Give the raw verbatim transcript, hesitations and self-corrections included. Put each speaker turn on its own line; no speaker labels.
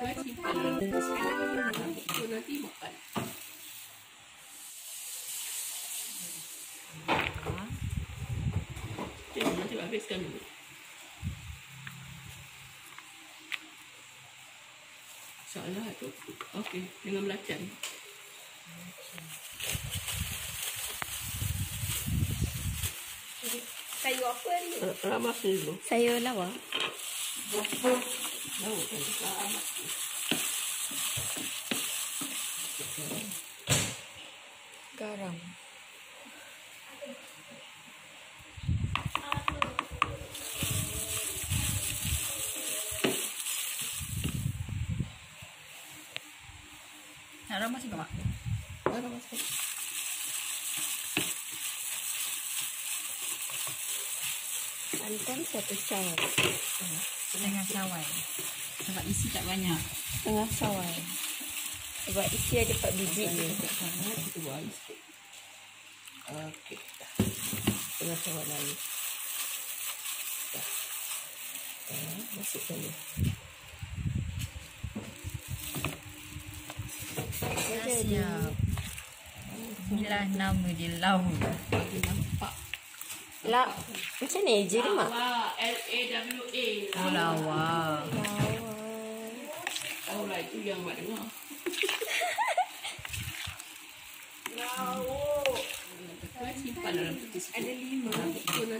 Kau simpan nanti sekarang kau nanti makan. Jadi nanti habiskan dulu. Salah tu. Okey, dengan belacan.
Sayur apa ni?
Ramas dulu.
Sayur lawa.
Lawa kan ramas.
Garam.
Nak ramas juga, Mak?
Ramas kan.
Santan satu cawan.
Setengah cawan. Sebab isi tak banyak.
Setengah cawan. Sebab isi ada empat biji ni.
Sangat itu buat sikit. Okey. Tengah cawan lagi. Dah. Dah, masukkan ni.
Dah siap. Inilah nama dia, Lau.
Bagi nampak.
La, macam ni je ni, Mak?
Lawa, L A W A.
Oh, lawa.
Lawan.
Tahu lah itu yang Mak dengar. Lawa. Kau simpan dalam peti sikit. Ada lima. Kau